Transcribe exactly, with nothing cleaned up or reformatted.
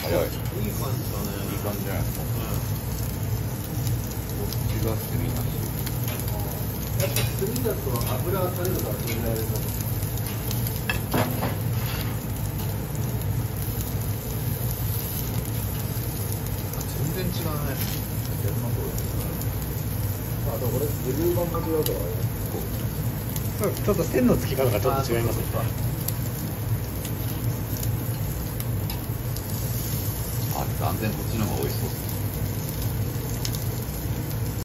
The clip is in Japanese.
早い。いい感じだね。いい感じじゃないですか。こっちが炭なし。 やっぱ炭だと油が垂れるから全然あれだ。 全然違うね。 あ、でもこれレビュー版間違うとかね。 ちょっと線の付き方がちょっと違いますね。 あ、断然こっちの方が美味しそうですね。